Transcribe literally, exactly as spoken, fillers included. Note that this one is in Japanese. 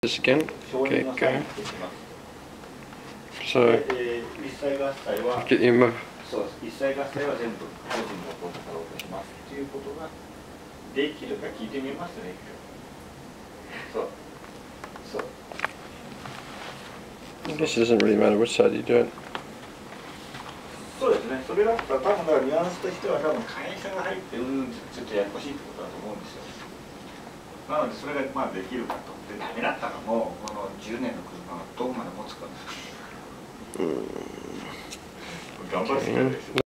this again. 承 Okay, 認のサイン go. をします。 So でえー一切合切は get your move. そうです。一切合切は全部個人の口座から落としますということができるか聞いてみますね。そう。そう。 I guess it doesn't really matter which side you do it. そうですね。それだったら多分だからニュアンスとしては多分会社が入ってうんちょっとややこしいってことだと思うんですよ。なのでそれがまあできるかと。でダメだったらもうこのじゅうねんの車がどこまで持つか。頑張るしかないですよ。